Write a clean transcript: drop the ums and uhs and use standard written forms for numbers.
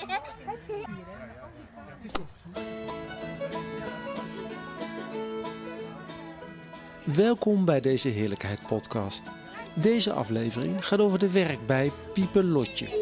Welkom bij deze Heerlijkheid podcast. Deze aflevering gaat over de werk bij Pieper Lotje.